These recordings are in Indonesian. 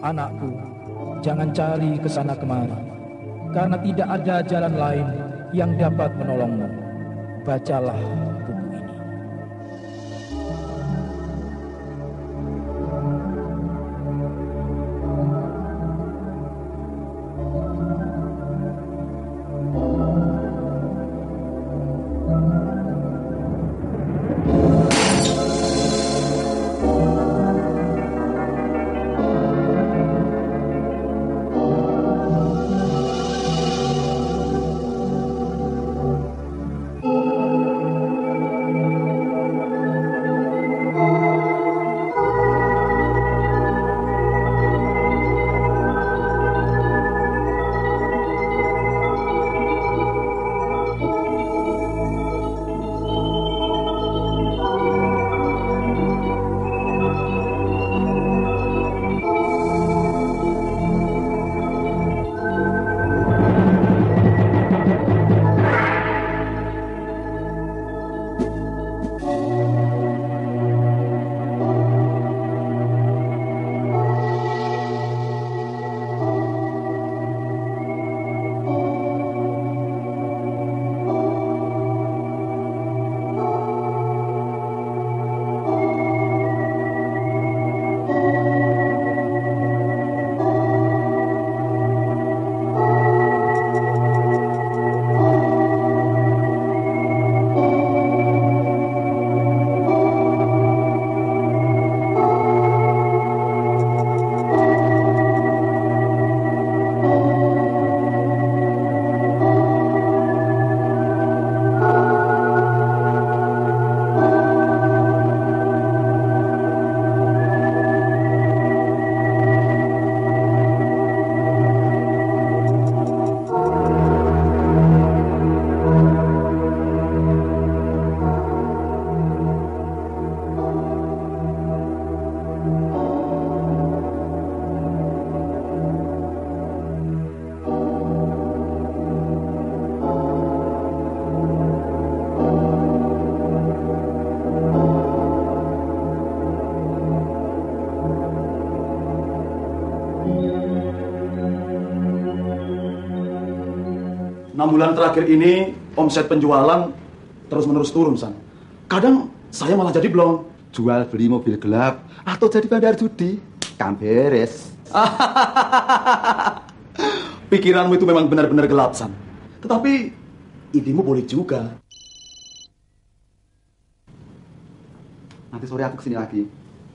Anakku, jangan cari ke sana kemari, karena tidak ada jalan lain yang dapat menolongmu. Bacalah buku ini. Bulan terakhir ini omset penjualan terus-menerus turun, San. Kadang saya malah jadi blong. Jual beli mobil gelap atau jadi bandar judi, kan beres. Pikiranmu itu memang benar-benar gelap, San. Tetapi idemu boleh juga. Nanti sore aku kesini lagi.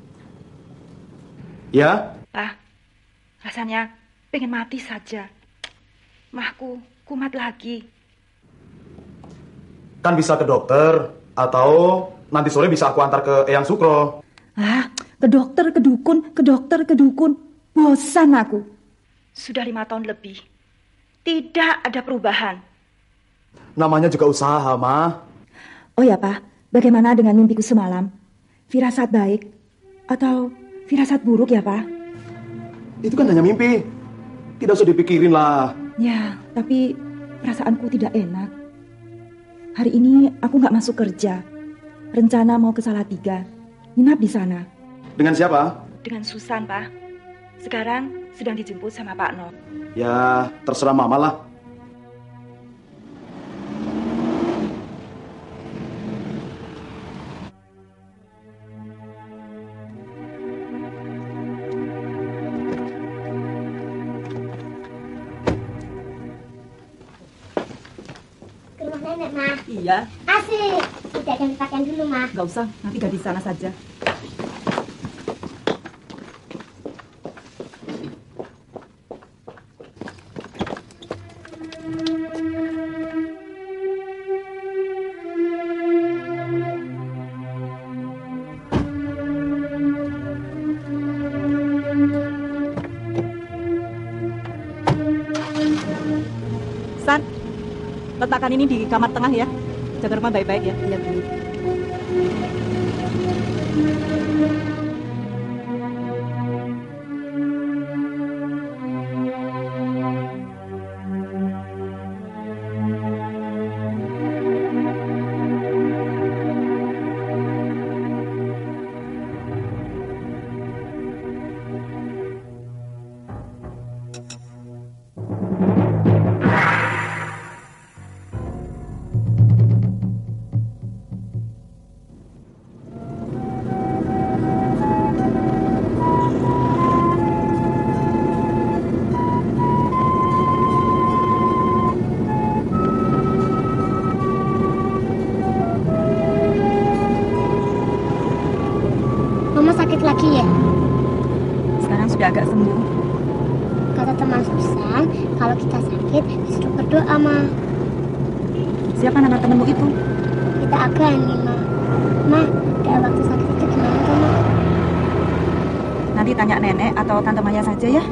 Ya? Pak, rasanya pengen mati saja. Mahku kumat lagi. Kan bisa ke dokter, atau nanti sore bisa aku antar ke Eyang Sukro. Ke dokter, ke dukun, ke dokter, ke dukun. Bosan aku. Sudah 5 tahun lebih. Tidak ada perubahan. Namanya juga usaha, Ma. Oh ya, Pak. Bagaimana dengan mimpiku semalam? Firasat baik atau firasat buruk ya, Pak? Itu kan hanya mimpi. Tidak usah dipikirin lah. Ya, tapi perasaanku tidak enak. Hari ini aku nggak masuk kerja. Rencana mau ke Salatiga, nginap di sana. Dengan siapa? Dengan Susan, Pak. Sekarang sedang dijemput sama Pak No. Ya, terserah Mama lah. Nenek, Ma. Iya. Asik. Tidak ganti pakaian dulu, Ma. Nggak usah, nanti ganti di sana saja. San, letakkan ini di kamar tengah ya. Jaga rumah baik-baik ya. Iya, Bu. kalau kita sakit disuruh berdoa, Ma. Siapa nama temanmu itu? Kita Agani, Ma. Ma, kayak waktu sakit itu gimana tuh, Ma? Nanti tanya nenek atau tante Maya saja ya.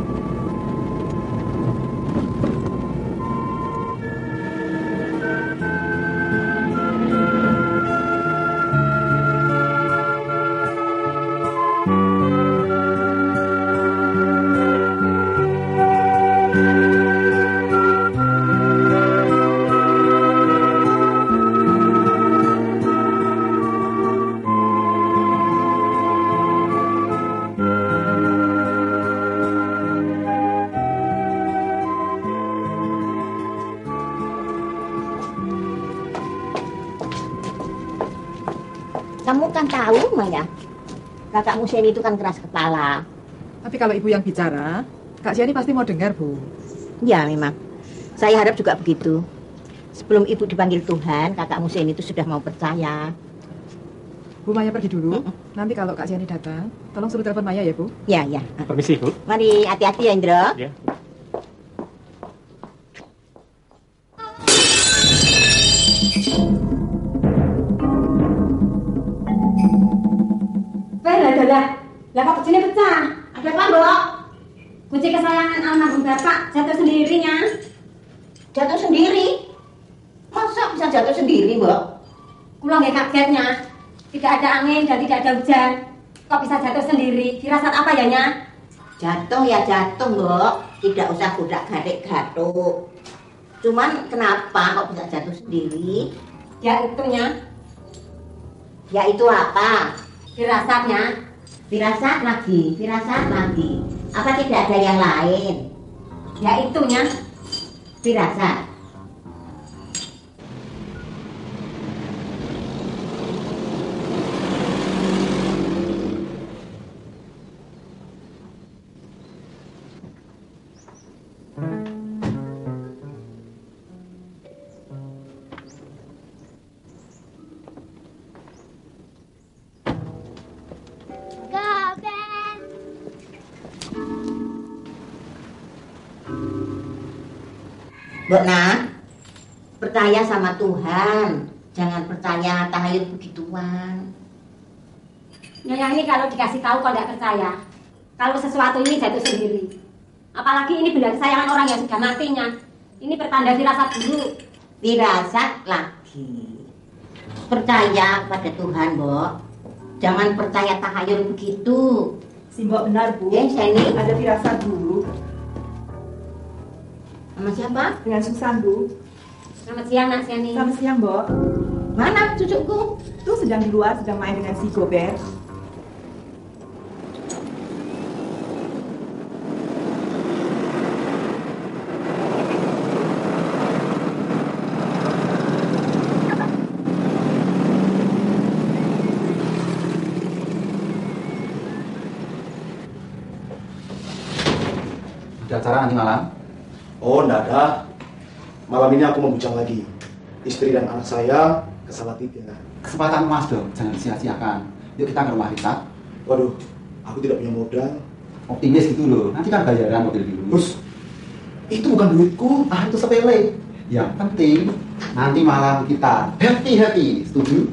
Kamu kan tahu, Maya, kakakmu Seni itu kan keras kepala. Tapi kalau ibu yang bicara, Kak Siani pasti mau dengar, Bu. Ya, memang. Saya harap juga begitu. Sebelum ibu dipanggil Tuhan, kakakmu Seni itu sudah mau percaya. Bu Maya pergi dulu. Nanti kalau Kak Siani datang, tolong suruh telepon Maya ya, Bu. Ya, ya. Permisi, Bu. Mari, hati-hati ya, Indro. Ya. Lah kok kuncinya pecah? Ada apa, Mbok? Kunci kesayangan almarhum Bapak jatuh sendirinya. Jatuh sendiri? Masa bisa jatuh sendiri, Mbok? Kula nggih kagetnya. Tidak ada angin dan tidak ada hujan. Kok bisa jatuh sendiri? Firasat apa ya, Nya? Jatuh ya jatuh, Mbok. Tidak usah godak-gadik gatuk. Cuman kenapa kok bisa jatuh sendiri? Ya itu, Nya. Ya itu apa? Firasatnya. Firasat lagi. Apa tidak ada yang lain? Ya itu, Nya. Firasat. Mbok Nak, percaya sama Tuhan, jangan percaya tahayul begituan. Nyonya ini kalau dikasih tahu kok nggak percaya. Kalau sesuatu ini jatuh sendiri. Apalagi ini benda kesayangan orang yang sudah matinya. Ini pertanda firasat buruk. Firasat lagi. Percaya pada Tuhan, Mbok. Jangan percaya tahayul begitu. Si Mbok benar, Bu. Seni. Ada firasat dulu. Sama siapa? Dengan Susan, Bu. Selamat siang, Nak Seni. Selamat siang, Mbok. Mana cucuku? Tuh sedang di luar, sedang main dengan si Gobert. Ada acara nanti malam? Oh, enggak ada. Malam ini aku membujang lagi. Istri dan anak saya ke Salatiga. Kesempatan emas dong, jangan sia-siakan. Yuk kita ke rumah Rita. Waduh, aku tidak punya modal. Optimis gitu loh, nanti kan bayaran mobil biru. Terus, itu bukan duitku. Ah, itu sepele. Yang penting, nanti malam kita happy-happy. Setuju?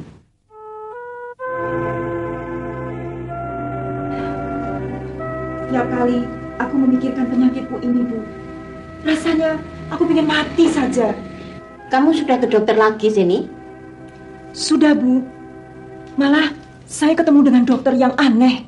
Setiap kali aku memikirkan penyakitku ini, Bu, rasanya aku ingin mati saja. Kamu sudah ke dokter lagi, Seni? Sudah, Bu. Malah saya ketemu dengan dokter yang aneh.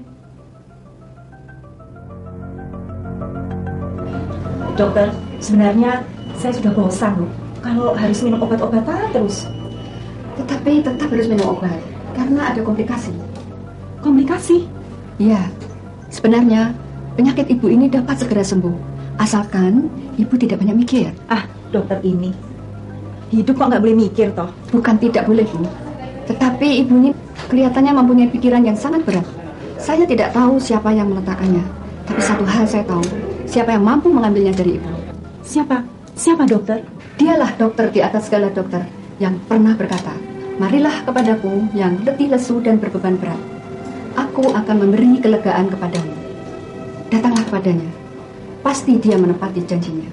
Dokter, sebenarnya saya sudah bosan, Bu, kalau harus minum obat-obatan terus. Tetapi tetap harus minum obat, karena ada komplikasi. Komplikasi? Iya, sebenarnya penyakit ibu ini dapat segera sembuh, asalkan ibu tidak banyak mikir. Ah, dokter ini, hidup kok nggak boleh mikir toh? Bukan tidak boleh, Bu. Tetapi ibu ini kelihatannya mempunyai pikiran yang sangat berat. Saya tidak tahu siapa yang meletakkannya, tapi satu hal saya tahu, siapa yang mampu mengambilnya dari ibu. Siapa? Siapa, dokter? Dialah dokter di atas segala dokter yang pernah berkata, marilah kepadaku yang letih lesu dan berbeban berat. Aku akan memberi kelegaan kepadamu. Datanglah kepadanya. pasti dia menepati janjinya.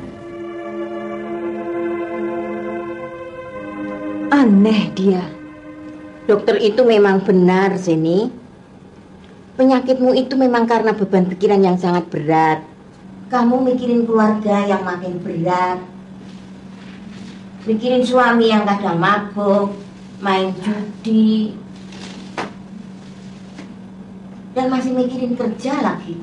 Aneh dia. Dokter itu memang benar, Zeni. Penyakitmu itu memang karena beban pikiran yang sangat berat. Kamu mikirin keluarga yang makin berat. Mikirin suami yang kadang mabuk, main judi. Dan masih mikirin kerja lagi.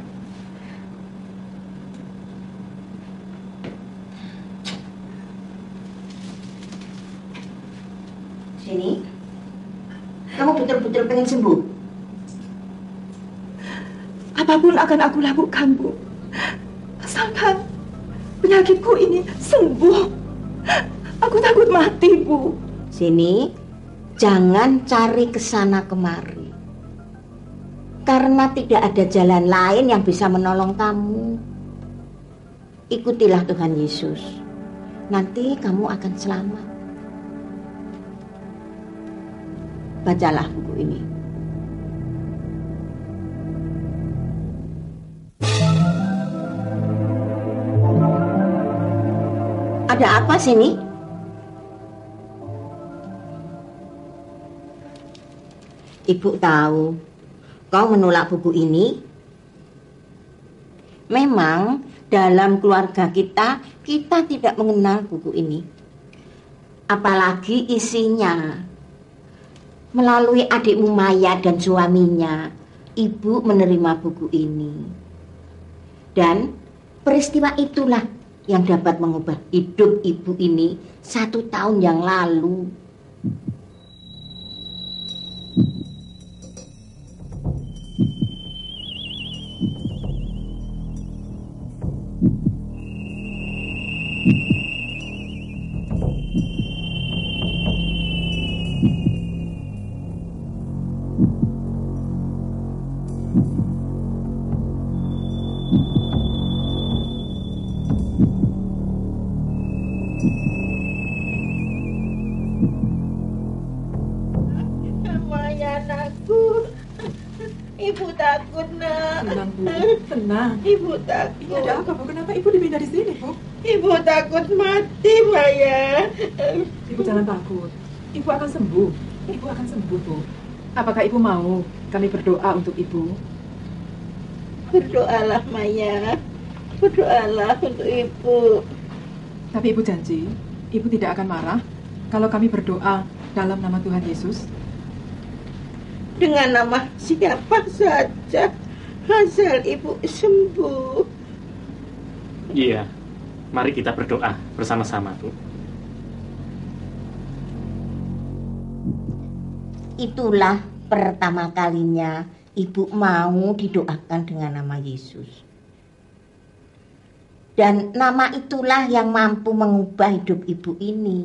Sini, kamu betul-betul pengen sembuh? Apapun akan aku lakukan, Bu. Asalkan penyakitku ini sembuh. Aku takut mati, Bu. Sini, jangan cari kesana kemari. Karena tidak ada jalan lain yang bisa menolong kamu. Ikutilah Tuhan Yesus. Nanti kamu akan selamat. Bacalah buku ini. Ada apa sini? Ibu tahu kau menolak buku ini. Memang dalam keluarga kita tidak mengenal buku ini. Apalagi isinya. Melalui adikmu Maya dan suaminya, ibu menerima buku ini. Dan peristiwa itulah yang dapat mengubah hidup ibu ini 1 tahun yang lalu. Ibu takut, Nak. Tenang, Bu. Tenang. Ibu takut. Ini ada apa, Bu? Kenapa Ibu dipindah di sini, Bu? Ibu takut mati, Maya. Ibu jangan takut. Ibu akan sembuh. Ibu akan sembuh, Bu. Apakah Ibu mau kami berdoa untuk Ibu? Berdoalah, Maya. Berdoalah untuk Ibu. Tapi Ibu janji, Ibu tidak akan marah kalau kami berdoa dalam nama Tuhan Yesus. Dengan nama siapa saja, asal Ibu sembuh. Iya, mari kita berdoa bersama-sama, Bu. Itulah pertama kalinya Ibu mau didoakan dengan nama Yesus. Dan nama itulah yang mampu mengubah hidup Ibu ini.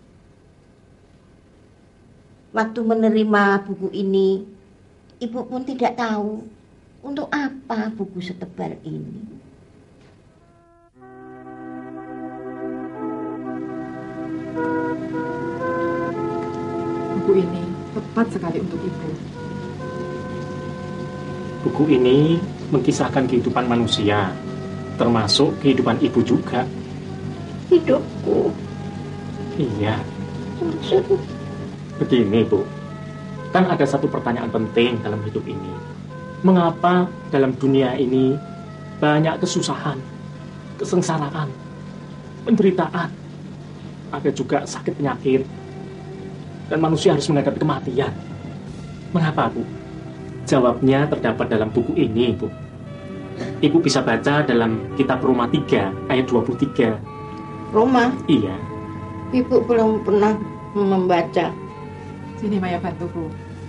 Waktu menerima buku ini, Ibu pun tidak tahu untuk apa buku setebal ini. Buku ini tepat sekali untuk Ibu. Buku ini mengkisahkan kehidupan manusia, termasuk kehidupan Ibu juga. Hidupku? Iya. Maksudnya? Begini, Bu. Kan ada satu pertanyaan penting dalam hidup ini. Mengapa dalam dunia ini banyak kesusahan, kesengsaraan, penderitaan, ada juga sakit penyakit, dan manusia harus menghadapi kematian? Mengapa, Bu? Jawabnya terdapat dalam buku ini, Bu. Ibu bisa baca dalam kitab Roma 3 ayat 23. Roma? Iya. Ibu belum pernah membaca. Sini Maya bantu, Bu.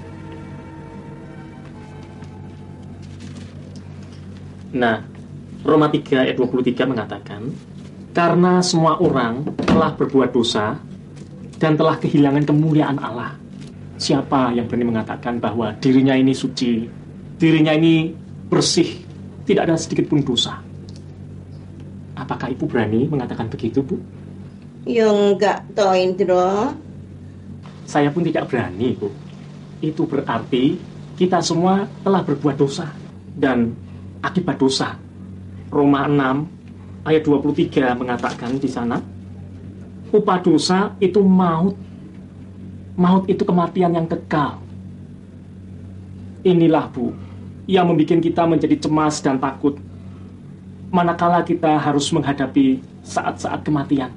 Nah, Roma 3 ayat 23 mengatakan, karena semua orang telah berbuat dosa dan telah kehilangan kemuliaan Allah. Siapa yang berani mengatakan bahwa dirinya ini suci, dirinya ini bersih, tidak ada sedikit pun dosa? Apakah Ibu berani mengatakan begitu, Bu? Ya enggak, toh Indro. Saya pun tidak berani, Bu. Itu berarti kita semua telah berbuat dosa. Dan akibat dosa, Roma 6 ayat 23 mengatakan di sana, upah dosa itu maut. Maut itu kematian yang kekal. Inilah, Bu, yang membuat kita menjadi cemas dan takut manakala kita harus menghadapi saat-saat kematian.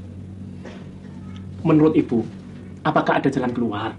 Menurut Ibu, apakah ada jalan keluar?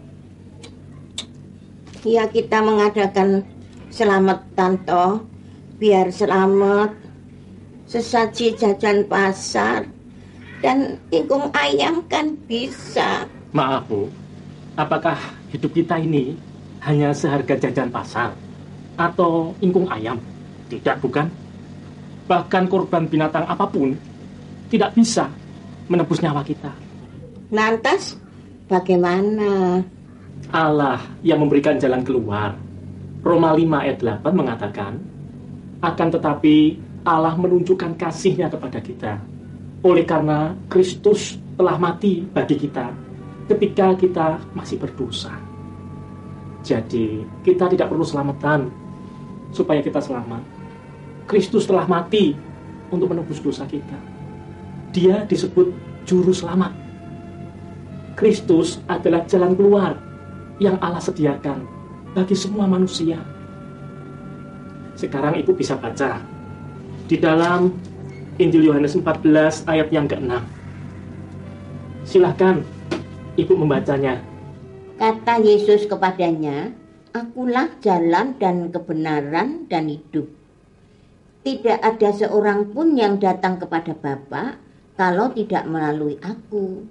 Ya, kita mengadakan selamatan toh, biar selamat, sesaji jajan pasar, dan ingkung ayam kan bisa. Maaf, Bu, apakah hidup kita ini hanya seharga jajan pasar atau ingkung ayam? Tidak, bukan? Bahkan korban binatang apapun tidak bisa menebus nyawa kita. Lantas, bagaimana? Allah yang memberikan jalan keluar. Roma 5 ayat 8 mengatakan, akan tetapi Allah menunjukkan kasih-Nya kepada kita oleh karena Kristus telah mati bagi kita ketika kita masih berdosa. Jadi kita tidak perlu selamatan supaya kita selamat. Kristus telah mati untuk menebus dosa kita. Dia disebut juru selamat. Kristus adalah jalan keluar yang Allah sediakan bagi semua manusia. Sekarang Ibu bisa baca di dalam Injil Yohanes 14 ayat yang ke-6. Silahkan Ibu membacanya. Kata Yesus kepadanya, akulah jalan dan kebenaran dan hidup. Tidak ada seorang pun yang datang kepada Bapa kalau tidak melalui aku.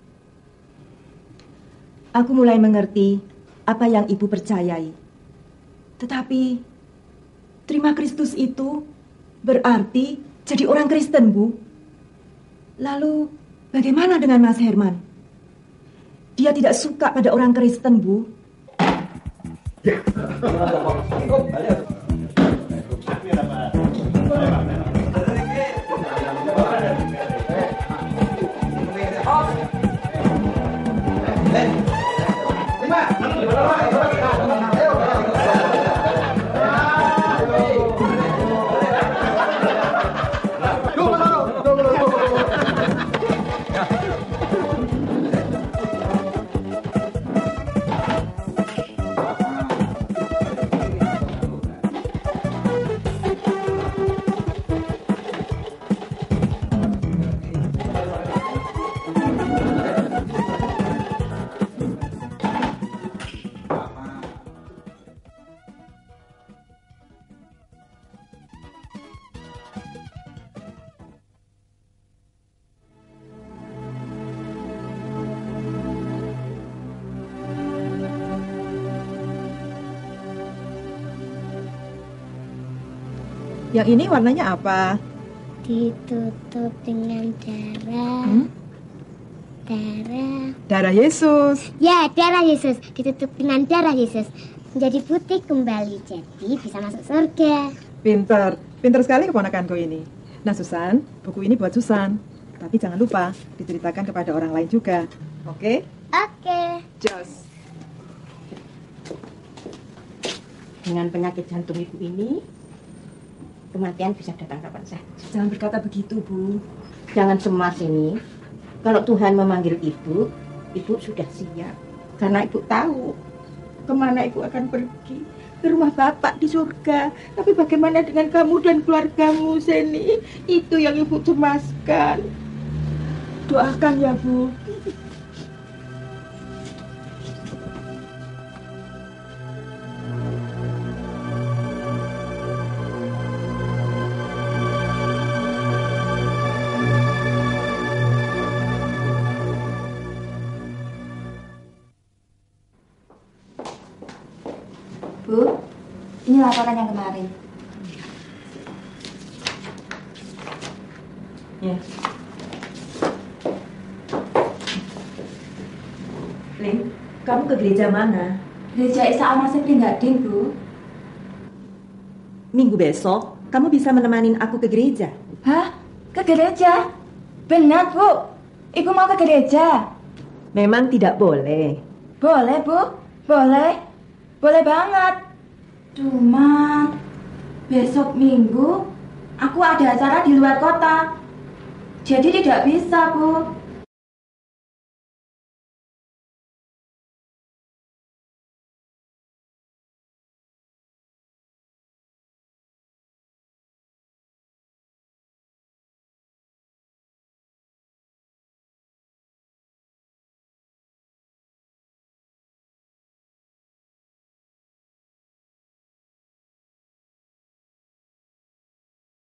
Aku mulai mengerti apa yang Ibu percayai. Tetapi, terima Kristus itu berarti jadi orang Kristen, Bu. Lalu, bagaimana dengan Mas Herman? Dia tidak suka pada orang Kristen, Bu. Yang ini warnanya apa? Ditutup dengan darah. Darah Yesus. Ya, darah Yesus. Ditutup dengan darah Yesus. Menjadi putih kembali. Jadi bisa masuk surga. Pintar sekali keponakanku ini. Nah, Susan, buku ini buat Susan. Tapi jangan lupa diceritakan kepada orang lain juga. Oke? Oke. Jos. Dengan penyakit jantung Ibu ini, kematian bisa datang kapan saja. Jangan berkata begitu, Bu. Jangan cemas ini. Kalau Tuhan memanggil Ibu, Ibu sudah siap. Karena Ibu tahu kemana Ibu akan pergi. Ke rumah Bapak di surga. Tapi bagaimana dengan kamu dan keluargamu, Seni? Itu yang Ibu cemaskan. Doakan ya, Bu. Bu, ini laporan yang kemarin. Ya. Lin, kamu ke gereja mana? Gereja Isa Al-Masih Pringgading, Bu. Minggu besok, kamu bisa menemani aku ke gereja. Hah? Ke gereja? Benar, Bu. Ibu mau ke gereja? Memang tidak boleh. Boleh, Bu. Boleh. Boleh banget. Cuma besok Minggu Aku ada acara di luar kota. Jadi tidak bisa, Bu.